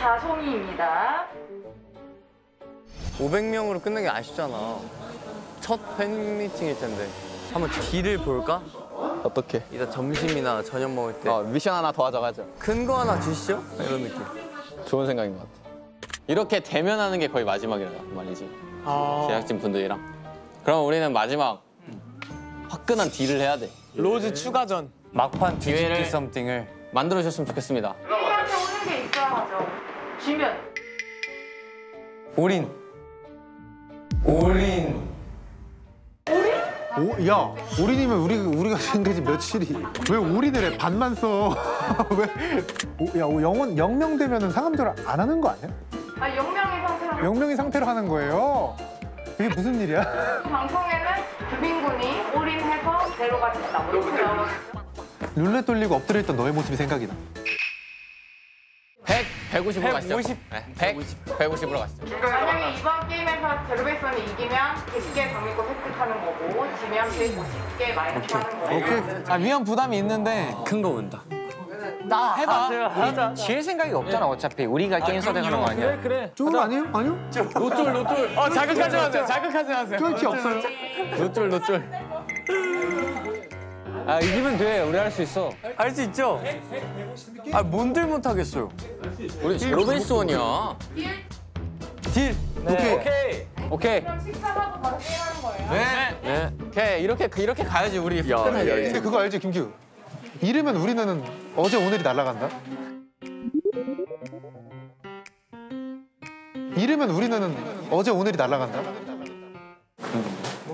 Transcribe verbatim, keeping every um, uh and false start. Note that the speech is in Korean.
자, 송이입니다. 오백 명으로 끝내기 아쉽잖아. 첫 팬미팅일 텐데. 한번 딜을 볼까? 어떻게? 이따 점심이나 저녁 먹을 때. 어, 미션 하나 더 하자고 하죠. 큰 거 하나 주시죠? 이런 느낌. 좋은 생각인 것 같아. 이렇게 대면하는 게 거의 마지막이란 말이지. 아... 제작진 분들이랑. 그럼 우리는 마지막 화끈한 딜을 해야 돼. 로즈 추가전. 막판 기회를 뒤집기 썸띵을 만들어 주셨으면 좋겠습니다. 우리한테 오는 게 있어야 하죠. 주면. 올인. 올인. 오, 야, 올인이면 우리, 우리가 생긴 지 며칠이. 왜 올인을 해? 반만 써. 왜? 오, 야, 오, 영혼, 영명 되면 상암절 안 하는 거 아니야? 아, 영명의 상태로. 영명이 상태로 하는 거예요. 이게 무슨 일이야? 방송에는 규빈군이 올인해서 제로가 됐다. 뭐 이렇게 나오고. 룰렛 돌리고 엎드려 있던 너의 모습이 생각이 나. 백, 백오십으로 가시죠. 백오십. 네, 백, 백오십으로 가시죠. 만약에 이번 게임에서 제로베이스원이 이기면 백 개 장미꽃 획득하는 거고 지면 백오십 개 마이너스 하는 거고. 오케이. 아, 위험 부담이 있는데. 큰 거 온다. 나 해봐. 하자. 질 생각이 없잖아. 어차피 우리가 게임 선택하는 거 아니야. 그래, 그래. 쫄 아니에요? 아니요? 로쫄, 로쫄. 어, 자극하지 마세요. 자극하지 마세요. 쫄티 없어요. 노쫄, 노쫄. 아, 이기면 돼. 우리 할 수 있어. 할 수 있죠? 아, 뭔들 못하겠어요. 우리 제로베이스원이야. 딜. 오케이. 오케이. 오케이. 그럼 식사하고 바로 게임하는 거예요? 네. 네. 오케이. 이렇게, 이렇게 가야지, 우리. 화끈하게. 근데 그거 알지, 김규? 이러면 우리는 어제 오늘이 날아간다? 이러면 우리는 어제 오늘이 날아간다?